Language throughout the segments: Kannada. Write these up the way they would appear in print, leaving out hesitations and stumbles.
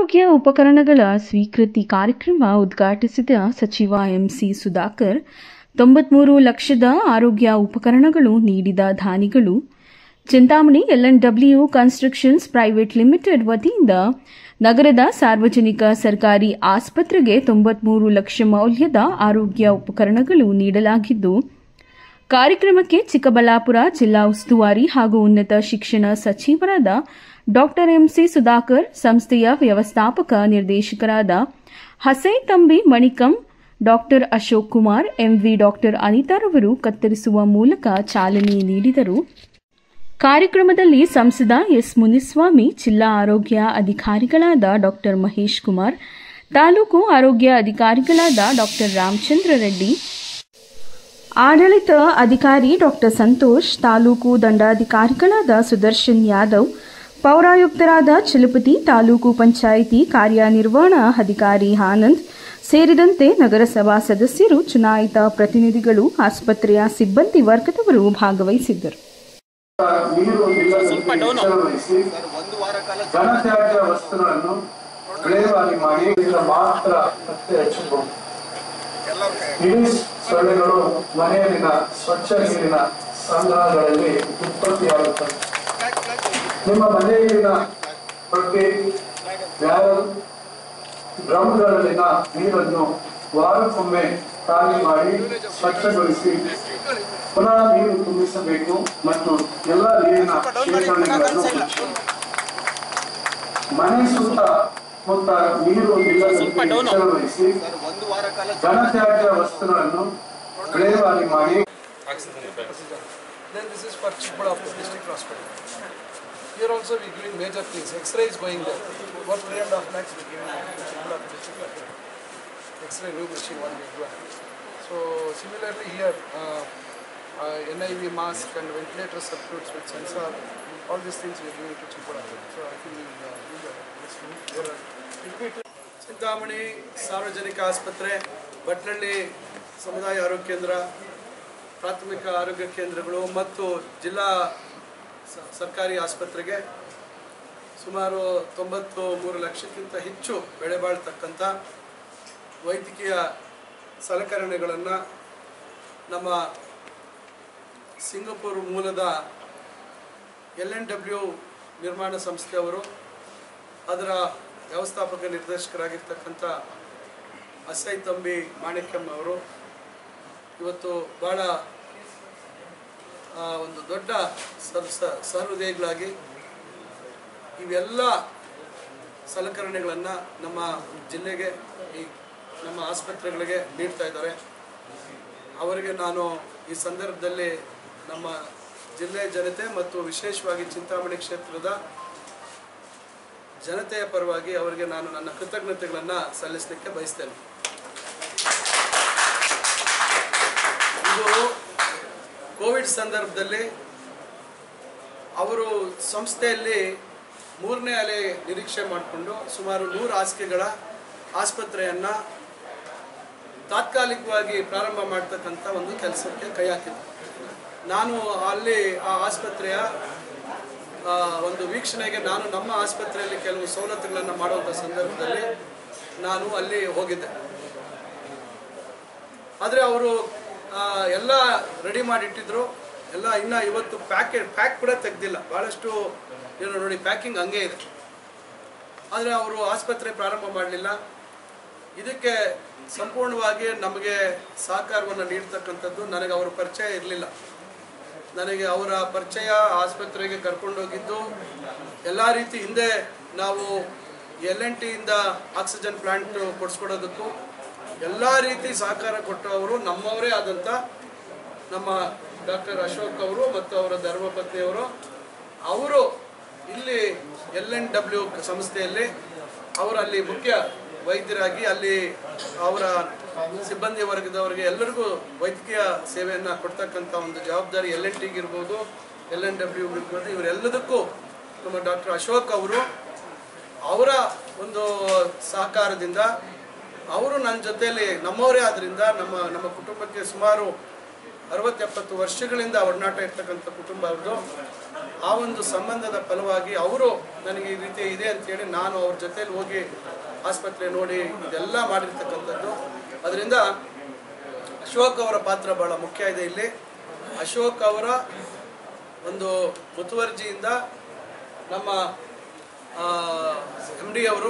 ಆರೋಗ್ಯ ಉಪಕರಣಗಳ ಸ್ವೀಕೃತಿ ಕಾರ್ಯಕ್ರಮ ಉದ್ಘಾಟಿಸಿದ ಸಚಿವ ಎಂಸಿ ಸುಧಾಕರ್ 93 ಲಕ್ಷದ ಆರೋಗ್ಯ ಉಪಕರಣಗಳು ನೀಡಿದ ದಾನಿಗಳು Chintamani L and W constructions private limited ವತಿಯಿಂದ ನಗರದ ಸಾರ್ವಜನಿಕ ಸರ್ಕಾರಿ ಆಸ್ಪತ್ರೆಗೆ 93 ಲಕ್ಷ ಮೌಲ್ಯದ ಆರೋಗ್ಯ ಉಪಕರಣಗಳು ನೀಡಲಾಗಿದ್ದು, ಕಾರ್ಯಕ್ರಮಕ್ಕೆ ಚಿಕ್ಕಬಳ್ಳಾಪುರ ಜಿಲ್ಲಾ ಉಸ್ತುವಾರಿ ಹಾಗೂ ಉನ್ನತ ಶಿಕ್ಷಣ ಸಚಿವರಾದ ಡಾ ಎಂಸಿ ಸುಧಾಕರ್, ಸಂಸ್ಥೆಯ ವ್ಯವಸ್ಥಾಪಕ ನಿರ್ದೇಶಕರಾದ ಹಸೈತಂಬಿ ಮಣಿಕಂ, ಡಾ ಅಶೋಕ್ ಕುಮಾರ್, ಎಂವಿ ಡಾ ಅನಿತಾರವರು ಕತ್ತರಿಸುವ ಮೂಲಕ ಚಾಲನೆ ನೀಡಿದರು. ಕಾರ್ಯಕ್ರಮದಲ್ಲಿ ಸಂಸದ ಎಸ್ ಮುನಿಸ್ವಾಮಿ, ಜಿಲ್ಲಾ ಆರೋಗ್ಯ ಅಧಿಕಾರಿಗಳಾದ ಡಾ ಮಹೇಶ್ ಕುಮಾರ್, ತಾಲೂಕು ಆರೋಗ್ಯ ಅಧಿಕಾರಿಗಳಾದ ಡಾ ರಾಮಚಂದ್ರ ರೆಡ್ಡಿ, ಆಡಳಿತ ಅಧಿಕಾರಿ ಡಾ ಸಂತೋಷ್, ತಾಲೂಕು ದಂಡಾಧಿಕಾರಿಗಳಾದ ಸುದರ್ಶನ್ ಯಾದವ್, ಪೌರಾಯುಕ್ತರಾದ ಚಲಪತಿ, ತಾಲೂಕು ಪಂಚಾಯಿತಿ ಕಾರ್ಯನಿರ್ವಹಣಾ ಅಧಿಕಾರಿ ಆನಂದ್ ಸೇರಿದಂತೆ ನಗರಸಭಾ ಸದಸ್ಯರು, ಚುನಾಯಿತ ಪ್ರತಿನಿಧಿಗಳು, ಆಸ್ಪತ್ರೆಯ ಸಿಬ್ಬಂದಿ ವರ್ಗದವರು ಭಾಗವಹಿಸಿದ್ದರು. ಘನತ್ಯಾಜ್ಯ ವಸ್ತುಗಳನ್ನು ವಿಲೇವಾರಿ ಮಾಡಿ ಮಾತ್ರ ಪತ್ತೆ ಹಚ್ಚಬಹುದು. ಇಡೀ ಸೊಳ್ಳೆಗಳು ಮನೆಯಲ್ಲಿನ ಸ್ವಚ್ಛ ನೀರಿನ ಸಂಗ್ರಹಗಳಲ್ಲಿ ಉತ್ಪತ್ತಿಯಾಗುತ್ತವೆ. ನಿಮ್ಮ ಮನೆಯಲ್ಲಿನ ತೊಟ್ಟಿ, ಬ್ಯಾರಲ್, ಡ್ರಮ್ಗಳಲ್ಲಿನ ನೀರನ್ನು ವಾರಕ್ಕೊಮ್ಮೆ ಖಾಲಿ ಮಾಡಿ ಸ್ವಚ್ಛಗೊಳಿಸಿ ಪುನಃ ನೀರು ತುಂಬಿಸಬೇಕು ಮತ್ತು ಎಲ್ಲ ನೀರಿನ ಶೇಖರಣೆಗಳನ್ನು ಮನೆ ಸುತ್ತ ಮುತ್ತ ನೀರು ನಿಲ್ಲದಂತೆ ವಹಿಸಿ ಘನತ್ಯಾಜ್ಯ ವಸ್ತುಗಳನ್ನು ವಿಲೇವಾರಿ ಮಾಡಿ. Then this is for Chikkaballapur district hospital. Here also we are doing major things. X-ray is going there. About 3.5 lakhs we are giving to Chikkaballapur district hospital. X-ray new machine one we do. So similarly here, NIV mask and ventilator circuits with sensor, all these things we are giving to Chikkaballapur. So I think we will do that. Chintamani ಸಾರ್ವಜನಿಕ ಆಸ್ಪತ್ರೆ, ಬಟ್ನಳ್ಳಿ ಸಮುದಾಯ ಆರೋಗ್ಯ ಕೇಂದ್ರ, ಪ್ರಾಥಮಿಕ ಆರೋಗ್ಯ ಕೇಂದ್ರಗಳು ಮತ್ತು ಜಿಲ್ಲಾ ಸರ್ಕಾರಿ ಆಸ್ಪತ್ರೆಗೆ ಸುಮಾರು 93 ಲಕ್ಷಕ್ಕಿಂತ ಹೆಚ್ಚು ಬೆಲೆ ಬಾಳ್ತಕ್ಕಂಥ ವೈದ್ಯಕೀಯ ಸಲಕರಣೆಗಳನ್ನು ನಮ್ಮ ಸಿಂಗಪುರ್ ಮೂಲದ ಎಲ್&ಡಬ್ಲ್ಯೂ ನಿರ್ಮಾಣ ಸಂಸ್ಥೆಯವರು, ಅದರ ವ್ಯವಸ್ಥಾಪಕ ನಿರ್ದೇಶಕರಾಗಿರ್ತಕ್ಕಂಥ ಹಸೈತಂಬಿ ಮಾಣಿಕ್ಯಂ ಅವರು ಇವತ್ತು ಭಾಳ ಒಂದು ದೊಡ್ಡ ಸಹೃದಯಿಗಳಾಗಿ ಇವೆಲ್ಲ ಸಲಕರಣೆಗಳನ್ನು ನಮ್ಮ ಜಿಲ್ಲೆಗೆ, ಈ ನಮ್ಮ ಆಸ್ಪತ್ರೆಗಳಿಗೆ ನೀಡ್ತಾ ಇದ್ದಾರೆ. ಅವರಿಗೆ ನಾನು ಈ ಸಂದರ್ಭದಲ್ಲಿ ನಮ್ಮ ಜಿಲ್ಲೆಯ ಜನತೆ ಮತ್ತು ವಿಶೇಷವಾಗಿ ಚಿಂತಾಮಣಿ ಕ್ಷೇತ್ರದ ಜನತೆಯ ಪರವಾಗಿ ಅವರಿಗೆ ನಾನು ನನ್ನ ಕೃತಜ್ಞತೆಗಳನ್ನು ಸಲ್ಲಿಸಲಿಕ್ಕೆ ಬಯಸ್ತೇನೆ. ಇದು ಕೋವಿಡ್ ಸಂದರ್ಭದಲ್ಲಿ ಅವರು ಸಂಸ್ಥೆಯಲ್ಲಿ 3ನೇ ಅಲೆ ನಿರೀಕ್ಷೆ ಮಾಡಿಕೊಂಡು ಸುಮಾರು 100 ಹಾಸಿಗೆಗಳ ಆಸ್ಪತ್ರೆಯನ್ನು ತಾತ್ಕಾಲಿಕವಾಗಿ ಪ್ರಾರಂಭ ಮಾಡ್ತಕ್ಕಂಥ ಒಂದು ಕೆಲಸಕ್ಕೆ ಕೈ ಹಾಕಿದ್ದೆ. ನಾನು ಅಲ್ಲಿ ಆ ಆಸ್ಪತ್ರೆಯ ಒಂದು ವೀಕ್ಷಣೆಗೆ ನಾನು ನಮ್ಮ ಆಸ್ಪತ್ರೆಯಲ್ಲಿ ಕೆಲವು ಸವಲತ್ತುಗಳನ್ನು ಮಾಡುವಂಥ ಸಂದರ್ಭದಲ್ಲಿ ನಾನು ಅಲ್ಲಿ ಹೋಗಿದ್ದೆ. ಆದರೆ ಅವರು ಎಲ್ಲ ರೆಡಿ ಮಾಡಿಟ್ಟಿದ್ರು, ಎಲ್ಲ ಇನ್ನೂ ಇವತ್ತು ಪ್ಯಾಕ್ ಕೂಡ ತೆಗೆದಿಲ್ಲ. ಭಾಳಷ್ಟು ಏನು ನೋಡಿ ಪ್ಯಾಕಿಂಗ್ ಹಂಗೆ ಇದೆ. ಆದರೆ ಅವರು ಆಸ್ಪತ್ರೆ ಪ್ರಾರಂಭ ಮಾಡಲಿಲ್ಲ. ಇದಕ್ಕೆ ಸಂಪೂರ್ಣವಾಗಿ ನಮಗೆ ಸಹಕಾರವನ್ನು ನೀಡ್ತಕ್ಕಂಥದ್ದು ನನಗೆ ಅವರ ಪರಿಚಯ ಇರಲಿಲ್ಲ. ನನಗೆ ಅವರ ಪರಿಚಯ ಆಸ್ಪತ್ರೆಗೆ ಕರ್ಕೊಂಡೋಗಿದ್ದು ಎಲ್ಲ ರೀತಿ ಹಿಂದೆ ನಾವು L&Tಯಿಂದ ಆಕ್ಸಿಜನ್ ಪ್ಲಾಂಟ್ ಕೊಡಿಸ್ಕೊಡೋದಕ್ಕೂ ಎಲ್ಲ ರೀತಿ ಸಹಕಾರ ಕೊಟ್ಟು ಅವರು ನಮ್ಮವರೇ ಆದಂಥ ನಮ್ಮ ಡಾಕ್ಟರ್ ಅಶೋಕ್ ಅವರು ಮತ್ತು ಅವರ ಧರ್ಮಪತ್ನಿಯವರು, ಅವರು ಇಲ್ಲಿ L&W ಸಂಸ್ಥೆಯಲ್ಲಿ ಅವರಲ್ಲಿ ಮುಖ್ಯ ವೈದ್ಯರಾಗಿ ಅಲ್ಲಿ ಅವರ ಸಿಬ್ಬಂದಿ ವರ್ಗದವರಿಗೆ ಎಲ್ಲರಿಗೂ ವೈದ್ಯಕೀಯ ಸೇವೆಯನ್ನು ಕೊಡ್ತಕ್ಕಂಥ ಒಂದು ಜವಾಬ್ದಾರಿ L&Tಗೆ ಇರ್ಬೋದು, L&W ಇರ್ಬೋದು, ಇವರೆಲ್ಲದಕ್ಕೂ ನಮ್ಮ ಡಾಕ್ಟರ್ ಅಶೋಕ್ ಅವರು ಅವರ ಒಂದು ಸಹಕಾರದಿಂದ ಅವರು ನನ್ನ ಜೊತೆಯಲ್ಲಿ ನಮ್ಮವರೇ ಆದ್ದರಿಂದ ನಮ್ಮ ಕುಟುಂಬಕ್ಕೆ ಸುಮಾರು 60-70 ವರ್ಷಗಳಿಂದ ಒಡನಾಟ ಇರ್ತಕ್ಕಂಥ ಕುಟುಂಬ ಅವ್ರದ್ದು. ಆ ಒಂದು ಸಂಬಂಧದ ಫಲವಾಗಿ ಅವರು ನನಗೆ ಈ ರೀತಿ ಇದೆ ಅಂತೇಳಿ ನಾನು ಅವ್ರ ಜೊತೆಲಿ ಹೋಗಿ ಆಸ್ಪತ್ರೆ ನೋಡಿ ಇದೆಲ್ಲ ಮಾಡಿರ್ತಕ್ಕಂಥದ್ದು. ಅದರಿಂದ ಅಶೋಕ್ ಅವರ ಪಾತ್ರ ಭಾಳ ಮುಖ್ಯ ಇದೆ ಇಲ್ಲಿ. ಅಶೋಕ್ ಅವರ ಒಂದು ಮುತುವರ್ಜಿಯಿಂದ ನಮ್ಮ MD ಅವರು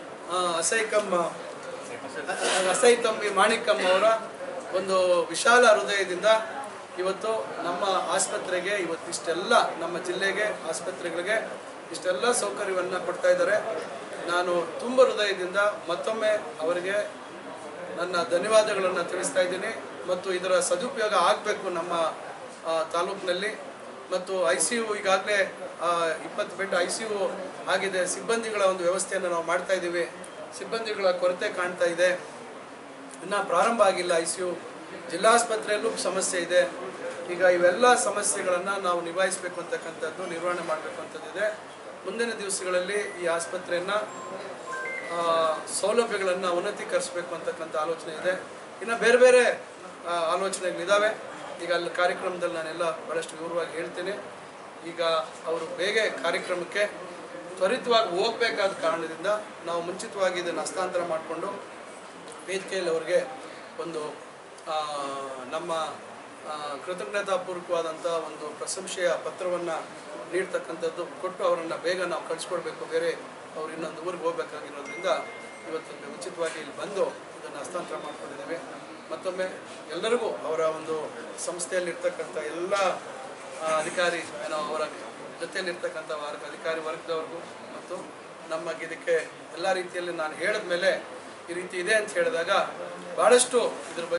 ಅಸೈತಂಬಿ ಮಾಣಿಕಮ್ಮ ಅವರ ಒಂದು ವಿಶಾಲ ಹೃದಯದಿಂದ ಇವತ್ತು ನಮ್ಮ ಆಸ್ಪತ್ರೆಗೆ ಇಷ್ಟೆಲ್ಲ ನಮ್ಮ ಜಿಲ್ಲೆಗೆ ಆಸ್ಪತ್ರೆಗಳಿಗೆ ಇಷ್ಟೆಲ್ಲ ಸೌಕರ್ಯವನ್ನು ಕೊಡ್ತಾ ಇದ್ದಾರೆ. ನಾನು ತುಂಬ ಹೃದಯದಿಂದ ಮತ್ತೊಮ್ಮೆ ಅವರಿಗೆ ನನ್ನ ಧನ್ಯವಾದಗಳನ್ನು ತಿಳಿಸ್ತಾ ಇದ್ದೀನಿ. ಮತ್ತು ಇದರ ಸದುಪಯೋಗ ಆಗಬೇಕು ನಮ್ಮ ತಾಲೂಕಿನಲ್ಲಿ. ಮತ್ತು ICU ಈಗಾಗಲೇ 20 ಬೆಡ್ ICU ಆಗಿದೆ. ಸಿಬ್ಬಂದಿಗಳ ಒಂದು ವ್ಯವಸ್ಥೆಯನ್ನು ನಾವು ಮಾಡ್ತಾ ಇದ್ದೀವಿ. ಸಿಬ್ಬಂದಿಗಳ ಕೊರತೆ ಕಾಣ್ತಾ ಇದೆ, ಇನ್ನೂ ಪ್ರಾರಂಭ ಆಗಿಲ್ಲ. ICU ಜಿಲ್ಲಾಸ್ಪತ್ರೆಯಲ್ಲೂ ಸಮಸ್ಯೆ ಇದೆ. ಈಗ ಇವೆಲ್ಲ ಸಮಸ್ಯೆಗಳನ್ನು ನಾವು ನಿಭಾಯಿಸಬೇಕು ಅಂತಕ್ಕಂಥದ್ದು, ನಿರ್ವಹಣೆ ಮಾಡಬೇಕು ಅಂತದ್ದಿದೆ. ಮುಂದಿನ ದಿವಸಗಳಲ್ಲಿ ಈ ಆಸ್ಪತ್ರೆಯನ್ನು ಸೌಲಭ್ಯಗಳನ್ನು ಉನ್ನತೀಕರಿಸಬೇಕು ಅಂತಕ್ಕಂಥ ಆಲೋಚನೆ ಇದೆ. ಇನ್ನು ಬೇರೆ ಬೇರೆ ಆಲೋಚನೆಗಳಿದ್ದಾವೆ. ಈಗ ಅಲ್ಲಿ ಕಾರ್ಯಕ್ರಮದಲ್ಲಿ ನಾನೆಲ್ಲ ಭಾಳಷ್ಟು ವಿವರವಾಗಿ ಹೇಳ್ತೇನೆ. ಈಗ ಅವರು ಬೇಗ ಕಾರ್ಯಕ್ರಮಕ್ಕೆ ತ್ವರಿತವಾಗಿ ಹೋಗಬೇಕಾದ ಕಾರಣದಿಂದ ನಾವು ಮುಂಚಿತವಾಗಿ ಇದನ್ನು ಹಸ್ತಾಂತರ ಮಾಡಿಕೊಂಡು ವೇದಿಕೆಯಲ್ಲಿ ಅವರಿಗೆ ಒಂದು ನಮ್ಮ ಕೃತಜ್ಞತಾಪೂರ್ವಕವಾದಂಥ ಒಂದು ಪ್ರಶಂಸೆಯ ಪತ್ರವನ್ನು ನೀಡ್ತಕ್ಕಂಥದ್ದು ಕೊಟ್ಟು ಅವರನ್ನು ಬೇಗ ನಾವು ಕಳಿಸ್ಕೊಡ್ಬೇಕು. ಬೇರೆ ಅವರು ಇನ್ನೊಂದು ಊರಿಗೆ ಹೋಗಬೇಕಾಗಿರೋದ್ರಿಂದ ಇವತ್ತು ಉಚಿತವಾಗಿ ಇಲ್ಲಿ ಬಂದು ಇದನ್ನು ಹಸ್ತಾಂತರ ಮಾಡ್ಕೊಂಡಿದ್ದೇವೆ. ಮತ್ತೊಮ್ಮೆ ಎಲ್ಲರಿಗೂ ಅವರ ಒಂದು ಸಂಸ್ಥೆಯಲ್ಲಿರ್ತಕ್ಕಂಥ ಎಲ್ಲ ಅಧಿಕಾರಿ ಅವರ ಜೊತೆಯಲ್ಲಿರ್ತಕ್ಕಂಥ ಅಧಿಕಾರಿ ವರ್ಗದವ್ರಿಗೂ ಮತ್ತು ನಮಗೆ ಇದಕ್ಕೆ ಎಲ್ಲ ರೀತಿಯಲ್ಲಿ ನಾನು ಹೇಳಿದ ಮೇಲೆ ಈ ರೀತಿ ಇದೆ ಅಂತ ಹೇಳಿದಾಗ ಭಾಳಷ್ಟು ಇದ್ರ ಬಗ್ಗೆ